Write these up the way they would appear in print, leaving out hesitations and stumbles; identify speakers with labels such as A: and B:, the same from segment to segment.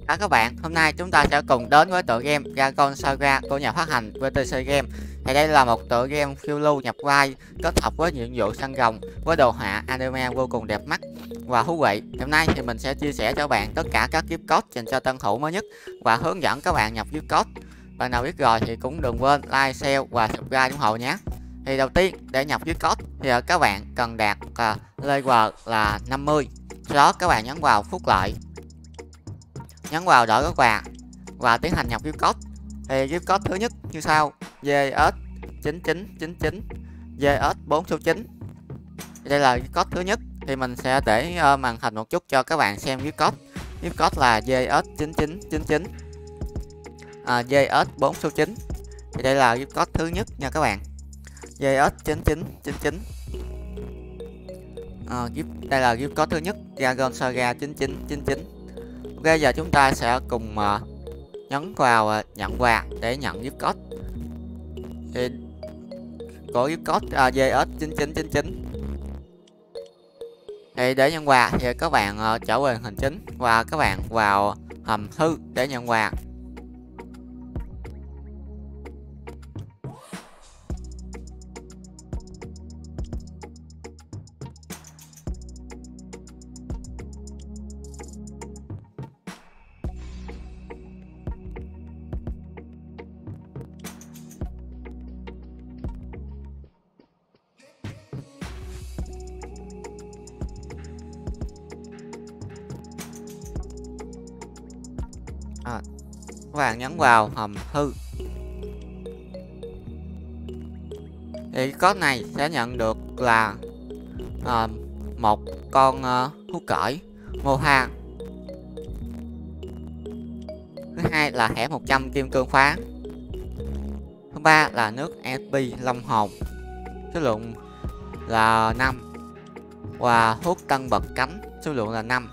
A: Các bạn, hôm nay chúng ta sẽ cùng đến với tựa game Dragon Saga của nhà phát hành VTC Game. Thì đây là một tựa game phiêu lưu nhập vai kết hợp với nhiệm vụ săn rồng với đồ họa anime vô cùng đẹp mắt và thú vị. Hôm nay thì mình sẽ chia sẻ cho bạn tất cả các gift code dành cho tân thủ mới nhất và hướng dẫn các bạn nhập gift code. Bạn nào biết rồi thì cũng đừng quên like, share và subscribe ủng hộ nhé. Thì đầu tiên để nhập gift code thì các bạn cần đạt level là 50. Sau đó các bạn nhấn vào phúc lợi, nhấn vào đổi gốc quà và tiến hành nhập gift code. Thì gift code thứ nhất như sau: GS9999 GS4 số 9. Đây là gift code thứ nhất. Thì mình sẽ để màn hình một chút cho các bạn xem gift code. Gift code là GS9999 GS4 số 9. Thì đây là gift code thứ nhất nha các bạn, GS9999. Đây là gift code thứ nhất, Dragon Saga 9999. Ok, giờ chúng ta sẽ cùng nhấn vào nhận quà để nhận gift code. Thì của gift code GS9999. Thì để nhận quà thì các bạn trở về hình chính và các bạn vào hòm thư để nhận quà. Các bạn nhấn vào hòm thư thì code này sẽ nhận được là một con thú cởi Moha. Thứ hai là thẻ 100 kim cương phá. Thứ ba là nước SP long hồn, số lượng là 5, và thuốc tăng bật cánh, số lượng là 5.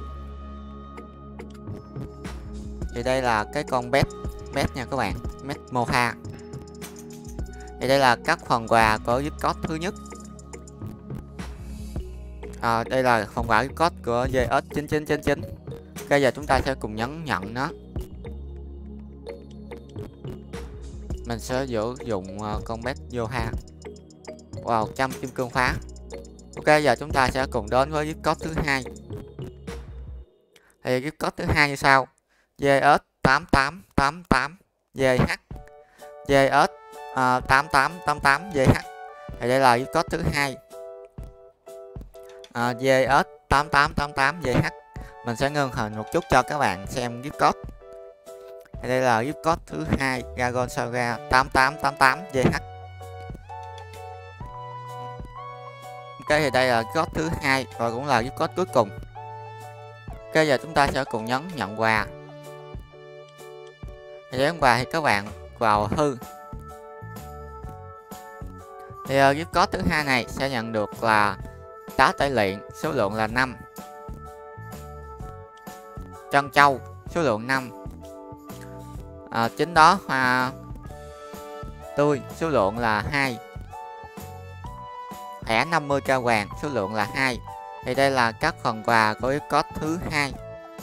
A: Thì đây là cái con bet nha các bạn, bet Moha. Thì đây là các phần quà của gift code thứ nhất. Đây là phần quà gift code của GS9999. Bây giờ chúng ta sẽ cùng nhấn nhận nó. Mình sẽ sử dụng con bet Moha. Wow, 100 kim cương phá. Ok, giờ chúng ta sẽ cùng đến với gift code thứ hai. Thì gift code thứ hai như sau: GS8888 GH GS8888 GH. Thì đây là gift code thứ hai, GS8888 GH. Mình sẽ ngưng hình một chút cho các bạn xem gift code. Thì đây là gift code thứ hai, Dragon Saga 8888 GH. Ok, thì đây là gift code thứ hai và cũng là gift code cuối cùng. Ok, giờ chúng ta sẽ cùng nhấn nhận quà. Để nhận quà thì các bạn vào thư. Thì gift code thứ hai này sẽ nhận được là tá tẩy luyện, số lượng là 5. Trân châu, số lượng 5. Chính đó hoa tươi, số lượng là 2. Thẻ 50k vàng, số lượng là 2. Thì đây là các phần quà của gift code thứ hai.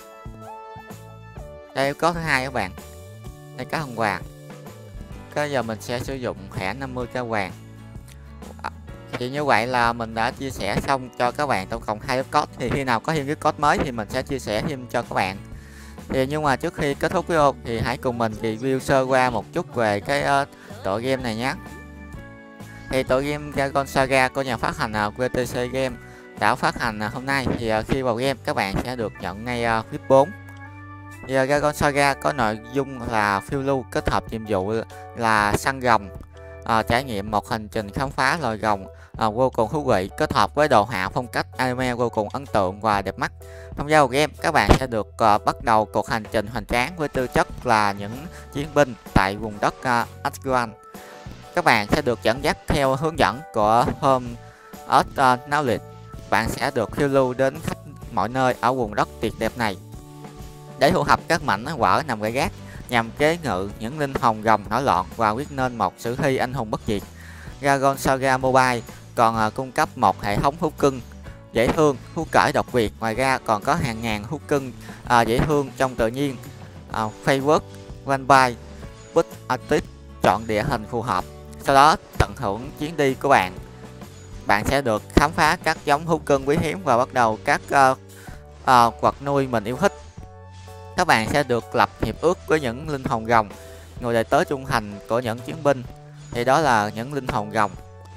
A: Đây gift code thứ hai các bạn. Đây các phần quà. Bây giờ mình sẽ sử dụng thẻ 50k vàng. Thì như vậy là mình đã chia sẻ xong cho các bạn tổng cộng 2 gift code. Thì khi nào có thêm gift code mới thì mình sẽ chia sẻ thêm cho các bạn. Thì nhưng mà trước khi kết thúc video thì hãy cùng mình review sơ qua một chút về cái tựa game này nhé. Thì tựa game Dragon Saga của nhà phát hành VTC Game đã phát hành hôm nay. Thì khi vào game các bạn sẽ được nhận ngay VIP 4. Thì Dragon Saga có nội dung là phiêu lưu kết hợp nhiệm vụ là săn rồng, trải nghiệm một hành trình khám phá loài rồng vô cùng thú vị, kết hợp với đồ họa phong cách anime vô cùng ấn tượng và đẹp mắt. Trong giao game các bạn sẽ được bắt đầu cuộc hành trình hoành tráng với tư chất là những chiến binh tại vùng đất Asgard. Các bạn sẽ được dẫn dắt theo hướng dẫn của Home Earth Knowledge. Bạn sẽ được phiêu lưu đến khắp mọi nơi ở vùng đất tuyệt đẹp này để thu thập các mảnh vỡ nằm rải rác nhằm chế ngự những linh hồn rồng nổi loạn và quyết nên một sử thi anh hùng bất diệt. Dragon Saga Mobile còn cung cấp một hệ thống thú cưng dễ thương, thú cởi độc quyền. Ngoài ra còn có hàng ngàn thú cưng dễ thương trong tự nhiên, framework, vampire, bit artist, chọn địa hình phù hợp. Sau đó tận hưởng chuyến đi của bạn. Bạn sẽ được khám phá các giống thú cưng quý hiếm và bắt đầu các vật nuôi mình yêu thích. Các bạn sẽ được lập hiệp ước với những linh hồn rồng, người đệ tớ trung thành của những chiến binh. Thì đó là những linh hồn rồng,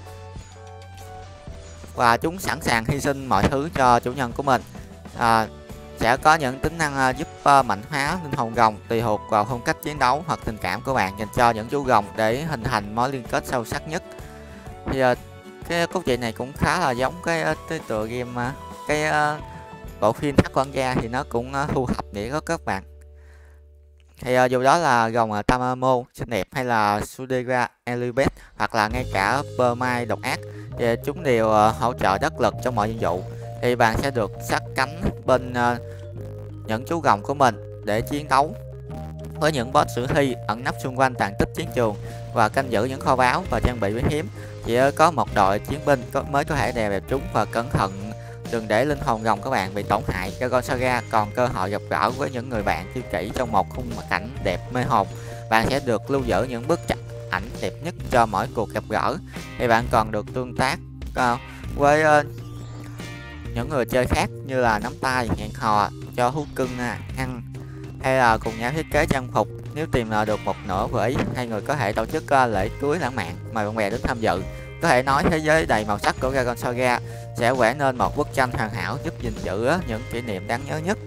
A: và chúng sẵn sàng hy sinh mọi thứ cho chủ nhân của mình. Sẽ có những tính năng giúp mạnh hóa linh hồn rồng tùy thuộc vào phong cách chiến đấu hoặc tình cảm của bạn dành cho những chú rồng để hình thành mối liên kết sâu sắc nhất. Thì cái cốt truyện này cũng khá là giống cái tựa game bộ phim Thác Quan Gia, thì nó cũng thu thập để có các bạn. Thì dù đó là rồng Tamamo xinh đẹp hay là Sudera Elibet hoặc là ngay cả Permai độc ác, thì chúng đều hỗ trợ đắc lực trong mọi nhiệm vụ. Thì bạn sẽ được sát cánh bên những chú rồng của mình để chiến đấu với những boss sử thi ẩn nấp xung quanh tàn tích chiến trường và canh giữ những kho báu và trang bị quý hiếm. Chỉ có một đội chiến binh mới có thể đè bẹp chúng, và cẩn thận đừng để linh hồn rồng các bạn bị tổn hại. Dragon Saga còn cơ hội gặp gỡ với những người bạn tri kỷ trong một khung cảnh đẹp mê hồn. Bạn sẽ được lưu giữ những bức ảnh đẹp nhất cho mỗi cuộc gặp gỡ. Thì bạn còn được tương tác với những người chơi khác như là nắm tay, hẹn hò, cho thú cưng ăn, hay là cùng nhau thiết kế trang phục. Nếu tìm được một nửa vừa ý, hai người có thể tổ chức lễ cưới lãng mạn, mời bạn bè đến tham dự. Có thể nói thế giới đầy màu sắc của Dragon Saga sẽ vẽ nên một bức tranh hoàn hảo giúp gìn giữ những kỷ niệm đáng nhớ nhất.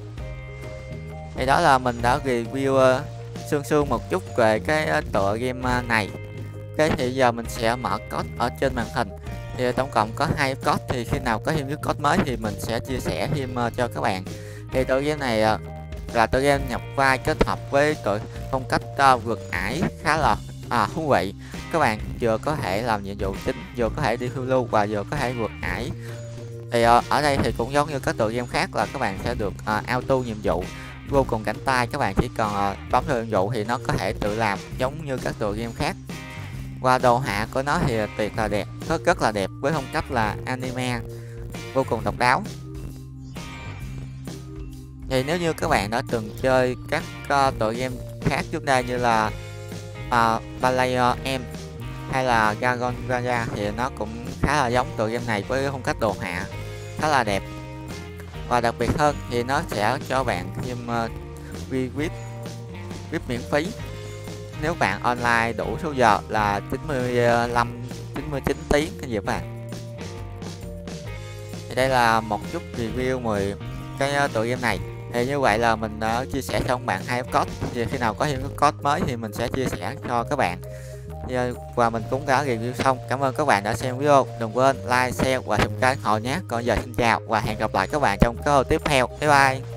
A: Thì đó là mình đã review sương một chút về cái tựa game này. Thì giờ mình sẽ mở code ở trên màn hình. Thì tổng cộng có 2 code, thì khi nào có thêm cái code mới thì mình sẽ chia sẻ thêm cho các bạn. Thì tựa game này là tựa game nhập vai kết hợp với tựa phong cách vượt ải khá là thú vị. Các bạn vừa có thể làm nhiệm vụ chính, vừa có thể đi phiêu lưu và vừa có thể vượt ải. Thì ở đây thì cũng giống như các tựa game khác là các bạn sẽ được auto nhiệm vụ vô cùng cảnh tay. Các bạn chỉ cần bấm theo nhiệm vụ thì nó có thể tự làm giống như các tựa game khác. Và đồ họa của nó thì tuyệt là đẹp, rất là đẹp với phong cách là anime vô cùng độc đáo. Thì nếu như các bạn đã từng chơi các tựa game khác trước đây như là Balayer M hay là Dragon Saga thì nó cũng khá là giống tựa game này với phong cách đồ họa khá là đẹp. Và đặc biệt hơn thì nó sẽ cho bạn thêm VIP miễn phí nếu bạn online đủ số giờ là 99 tiếng cái gì các bạn. Thì đây là một chút review 10 cái tựa game này. Thì như vậy là mình đã chia sẻ cho các bạn 2 code. Thì khi nào có thêm cái code mới thì mình sẽ chia sẻ cho các bạn. Và mình cũng đã review xong. Cảm ơn các bạn đã xem video. Đừng quên like, share và subscribe hội nhé. Còn giờ xin chào và hẹn gặp lại các bạn trong video tiếp theo. Bye bye.